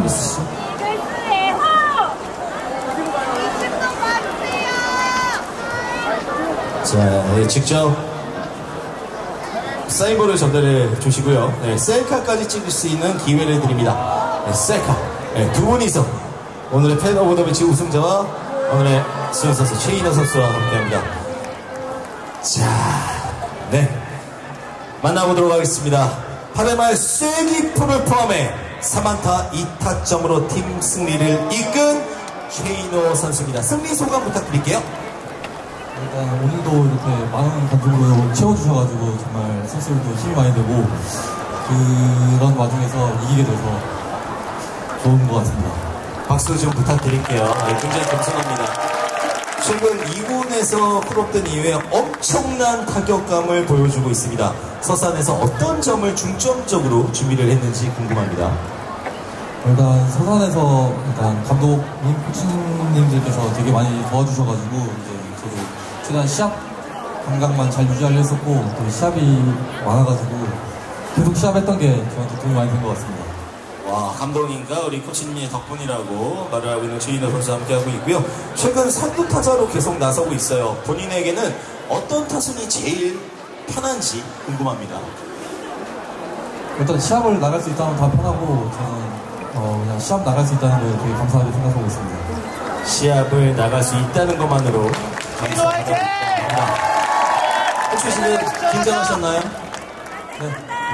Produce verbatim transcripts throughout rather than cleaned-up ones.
있으시죠? 자, 네, 직접 사인볼을 전달해 주시고요. 네, 셀카까지 찍을 수 있는 기회를 드립니다. 네, 셀카. 네, 두 분이서 오늘의 팬 오브 더 매치 우승자와 오늘의 수영 선수 최인호 선수와 함께합니다. 자, 네, 만나보도록 하겠습니다. 팔 회말 쐐기풀을 포함해 삼 안타 이 타점으로 팀 승리를 이끈 최인호 선수입니다. 승리 소감 부탁드릴게요. 일단 오늘도 이렇게 많은 관중으로 채워주셔가지고 정말 선수들도 힘이 많이 되고 그런 와중에서 이기게 돼서 좋은 것 같습니다. 박수 좀 부탁드릴게요. 네, 굉장히 겸손합니다. 최근 이 군에서 풀업된 이후에 엄청난 타격감을 보여주고 있습니다. 서산에서 어떤 점을 중점적으로 준비를 했는지 궁금합니다. 일단 서산에서 일단 감독님, 코치님들께서 되게 많이 도와주셔가지고 이제 저도 최대한 시합 감각만 잘 유지하려 했었고 또 시합이 많아가지고 계속 시합했던 게 저한테 도움이 많이 된 것 같습니다. 와, 감독님과 우리 코치님의 덕분이라고 말을 하고 있는 최인호 선수와 함께하고 있고요. 최근 선두 타자로 계속 나서고 있어요. 본인에게는 어떤 타순이 제일 편한지 궁금합니다. 일단 시합을 나갈 수 있다면 다 편하고 저는 어 그냥 시합 나갈 수 있다는 거에 되게 감사하게 생각하고 있습니다. 시합을 나갈 수 있다는 것만으로 감사합니다. 혹시 지금 긴장하셨나요? 네.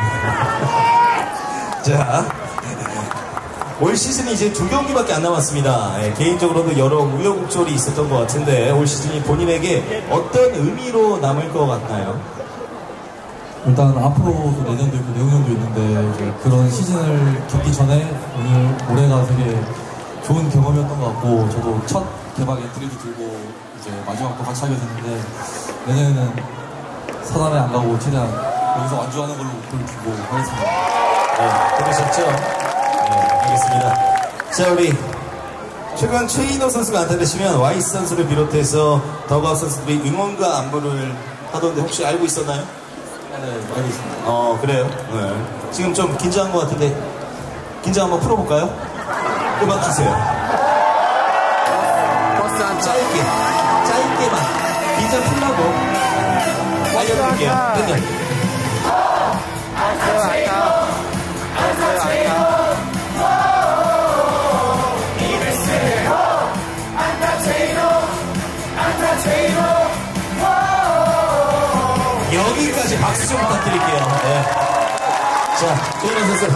자, 올 시즌이 이제 두 경기밖에 안 남았습니다. 예, 개인적으로도 여러 우여곡절이 있었던 것 같은데 올 시즌이 본인에게 어떤 의미로 남을 것 같나요? 일단 앞으로도 내년도 있고 내후년도 있는데 이제 그런 시즌을 겪기 전에 오늘 올해가 되게 좋은 경험이었던 것 같고 저도 첫 개막 엔트리도 들고 이제 마지막도 같이 하게 됐는데 내년에는 서단에 안 가고 최대한 여기서 완주하는 걸로 목표를 두고 하겠습니다. 네, 들으셨죠? 네, 알겠습니다. 자, 우리 최근 최인호 선수가 안타되시면 와이스 선수를 비롯해서 더가우 선수들이 응원과 안부를 하던데 혹시 알고 있었나요? 네, 알고 있습니다. 어, 그래요? 네. 지금 좀 긴장한 것 같은데 긴장 한번 풀어볼까요? 음악 주세요. 짧게, 짧게만 긴장 풀라고 알려드릴게요. 끝내. 여기까지 박수 좀 부탁드릴게요. 네. 자, 최인호 선수.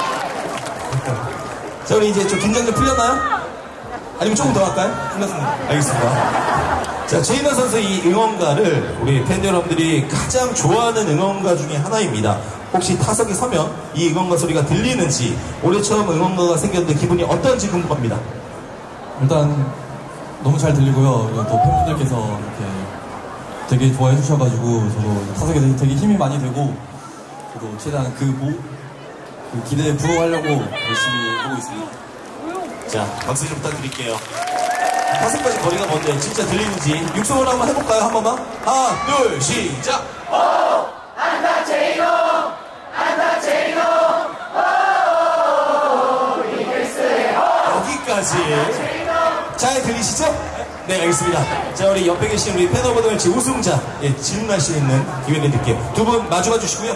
자, 우리 이제 좀 긴장 좀 풀렸나요? 아니면 조금 더 할까요? 풀렸습니다. 알겠습니다. 자, 최인호 선수 이 응원가를 우리 팬 여러분들이 가장 좋아하는 응원가 중에 하나입니다. 혹시 타석에 서면 이 응원가 소리가 들리는지, 올해 처음 응원가가 생겼는데 기분이 어떤지 궁금합니다. 일단 너무 잘 들리고요. 또 팬분들께서 이렇게 되게 좋아해 주셔가지고 저도 타석에 되게 힘이 많이 되고 저도 최대한 그, 모, 그 기대에 부응하려고 열심히 하고 있습니다. 자, 박수 좀 부탁드릴게요. 타석까지 거리가 먼데 진짜 들리는지 육성으로 한번 해볼까요? 한 번만. 하나, 둘, 시작. 오! 안타 최인호! 안타 최인호! 오! 이글스의 호! 여기까지. 잘 들리시죠? 네, 알겠습니다. 자, 우리 옆에 계신 우리 팬 오브 더 매치 우승자, 예, 질문할 수 있는 기회를 드릴게요. 두 분 마주가 주시고요.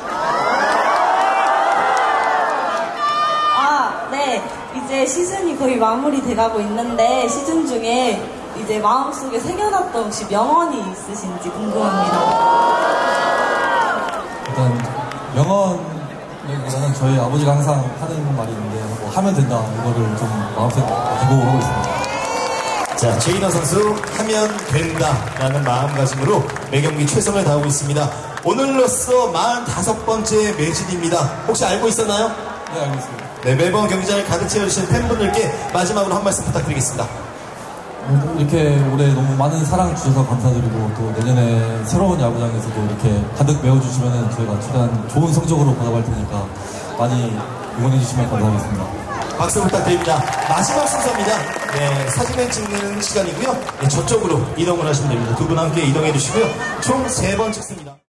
아, 네. 이제 시즌이 거의 마무리돼가고 있는데 시즌 중에 이제 마음속에 새겨놨던 혹시 명언이 있으신지 궁금합니다. 일단 명언이라는 저희 아버지가 항상 하는 말이 있는데 뭐 하면 된다 이거를 좀 마음속에 가지고 하고 있습니다. 자, 최인호 선수 하면 된다라는 마음가짐으로 매경기 최선을 다하고 있습니다. 오늘로써 사십오 번째 매진입니다. 혹시 알고 있었나요? 네, 알고 있습니다. 네, 매번 경기장을 가득 채워주신 팬분들께 마지막으로 한 말씀 부탁드리겠습니다. 이렇게 올해 너무 많은 사랑 주셔서 감사드리고 또 내년에 새로운 야구장에서도 이렇게 가득 메워주시면 저희가 최대한 좋은 성적으로 보답할 테니까 많이 응원해주시면 감사하겠습니다. 박수 부탁드립니다. 마지막 순서입니다. 네, 사진을 찍는 시간이고요. 네, 저쪽으로 이동을 하시면 됩니다. 두 분 함께 이동해 주시고요. 총 세 번 찍습니다.